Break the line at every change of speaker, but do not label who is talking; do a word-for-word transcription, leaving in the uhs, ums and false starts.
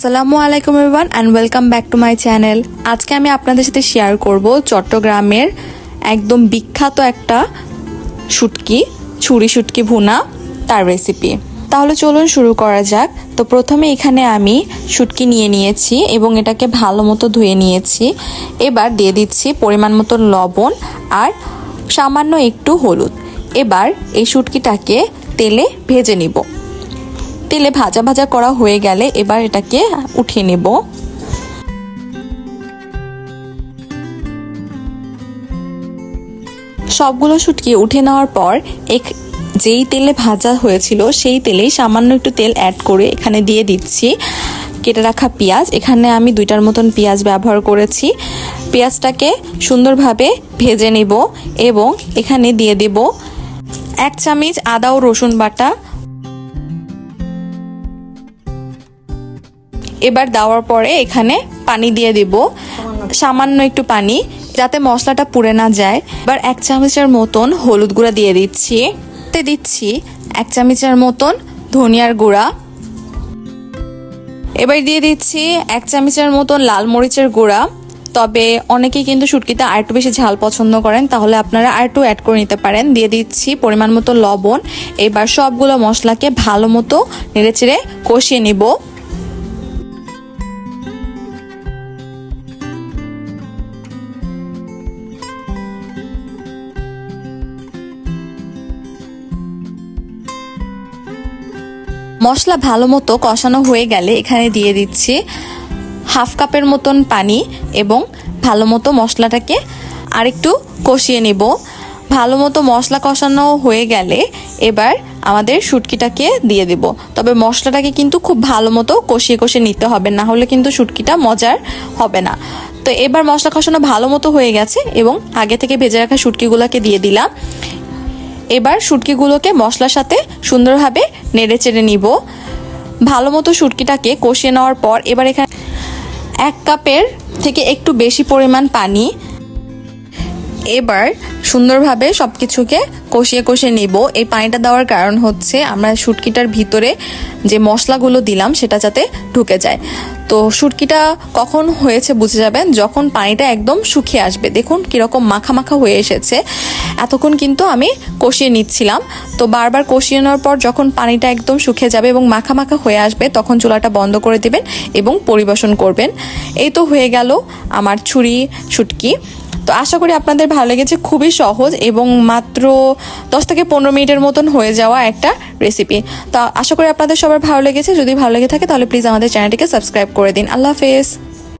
আসসালামু আলাইকুম everyone and welcome back to my channel. আজকে আমি আপনাদের সাথে শেয়ার করব চট্টগ্রামের একদম বিখ্যাত একটা শুটকি, ছুরি শুটকি ভুনা, তার রেসিপি। তাহলে চলুন শুরু করা যাক। তো প্রথমে এখানে আমি শুটকি নিয়ে নিয়েছি এবং এটাকে ভালো মতো ধুয়ে নিয়েছি। এবার দিয়ে দিচ্ছি পরিমাণ মতো লবণ আর সামান্য একটু হলুদ। এবার এই শুটকিটাকে তেলে ভেজে নিব। তেলে ভাজা ভাজা করা হয়ে গেলে এবার এটাকে উঠিয়ে নেব। সবগুলো শুটকি উঠে নেওয়ার পর এক যেই তেলে ভাজা হয়েছিল সেই তেলেই সামান্য একটু তেল অ্যাড করে এখানে দিয়ে দিচ্ছি কেটে রাখা পেঁয়াজ। এখানে আমি দুইটার মতন পেঁয়াজ ব্যবহার করেছি। পেঁয়াজটাকে সুন্দরভাবে ভেজে নেব এবং এখানে দিয়ে দেব এক চামচ আদা ও রসুন বাটা। এবার দেওয়ার পরে এখানে পানি দিয়ে দেব, সামান্য একটু পানি, যাতে মশলাটা পুড়ে না যায়। এবার এক চামচের মতন হলুদ গুঁড়া দিয়ে দিচ্ছি। দিচ্ছি এক চামচের মতন ধনিয়ার গুঁড়া। এবার দিয়ে দিচ্ছি এক চামচের মতন লাল মরিচের গুঁড়া। তবে অনেকেই কিন্তু শুটকিতে আর একটু বেশি ঝাল পছন্দ করেন, তাহলে আপনারা আর একটু অ্যাড করে নিতে পারেন। দিয়ে দিচ্ছি পরিমাণ মতো লবণ। এবার সবগুলো মশলাকে ভালো মতো নেড়েচেড়ে কষিয়ে নেব। মশলা ভালো মতো কষানো হয়ে গেলে এখানে দিয়ে দিচ্ছি হাফ কাপের মতন পানি এবং ভালো মতো মশলাটাকে আরেকটু কষিয়ে নেব। ভালো মতো মশলা কষানো হয়ে গেলে এবার আমাদের শুটকিটাকে দিয়ে দেব। তবে মশলাটাকে কিন্তু খুব ভালো মতো কষিয়ে কষিয়ে নিতে হবে, না হলে কিন্তু শুটকিটা মজার হবে না। তো এবার মশলা কষানো ভালো মতো হয়ে গেছে এবং আগে থেকে ভেজে রাখা শুটকিগুলোকে দিয়ে দিলাম। এবার শুটকিগুলোকে মশলার সাথে সুন্দরভাবে নেড়ে চেড়ে নিব। ভালো মতো শুটকিটাকে কষিয়ে নেওয়ার পর এবার এখানে এক কাপের থেকে একটু বেশি পরিমাণ পানি। এবার সুন্দরভাবে সবকিছুকে কষিয়ে কষিয়ে নিব। এই পানিটা দেওয়ার কারণ হচ্ছে আমরা শুটকিটার ভিতরে যে মশলাগুলো দিলাম সেটা যাতে ঢুকে যায়। তো শুটকিটা কখন হয়েছে বুঝে যাবেন যখন পানিটা একদম শুকিয়ে আসবে। দেখুন কিরকম মাখা মাখা হয়ে এসেছে। এতক্ষণ কিন্তু আমি কষিয়ে নিচ্ছিলাম। তো বারবার কষিয়ে নেওয়ার পর যখন পানিটা একদম শুকিয়ে যাবে এবং মাখা মাখা হয়ে আসবে তখন চুলাটা বন্ধ করে দিবেন এবং পরিবেশন করবেন। এই তো হয়ে গেল আমার ছুরি শুটকি। তো আশা করি আপনাদের ভালো লেগেছে। খুবই সহজ এবং মাত্র দশ থেকে পনেরো মিনিটের মতন হয়ে যাওয়া একটা রেসিপি। তো আশা করি আপনাদের সবার ভালো লেগেছে। যদি ভালো লেগে থাকে তাহলে প্লিজ আমাদের চ্যানেলটিকে সাবস্ক্রাইব করে দিন। আল্লাহ হাফেজ।